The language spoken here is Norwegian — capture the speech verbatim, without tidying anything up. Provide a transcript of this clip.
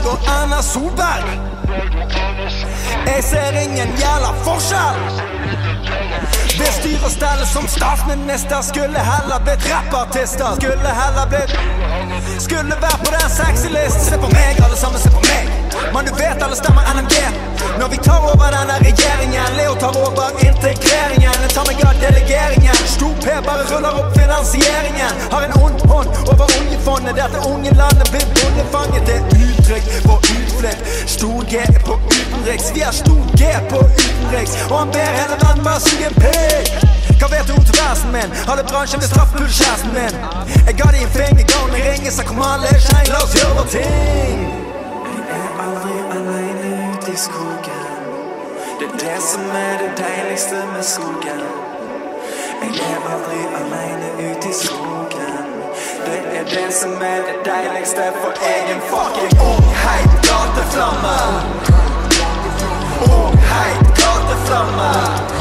og Erna Solberg. Jeg ser ingen jævla forskjell. Det styr og stelle som statsminister. Skulle heller blitt rappartister. Skulle heller blitt Skulle være på den sexy list. Se på meg, alle sammen, se på meg. Men du vet alle stemmer N M G. Når vi tar over denne regjeringen. Leo tar over integreringen. Jeg tar meg av delegeringen. Stor P bare ruller opp finansieringen. Har en ond hånd over oljefondet. Dette unge landet blir bondefanget. Det er uttrykk på utflipp. Stor G er på utenriks. Vi har stor G på utenriks. Og han ber hele verden bare suge en pig. Hva vet du om til versen min? Alle bransjen vil straffe fullkjæresten min. Jeg ga de en finger, ga hun en ring. Jeg sa kom alle, skjeng, la oss gjøre vår ting. Jeg er aldri alene ute i skogen. Det er det som er det deiligste med skogen. Jeg er aldri alene ute i skogen. Det er det som er det deiligste, for jeg er en fucking ung, heit gateflamme. Ung, heit gateflamme.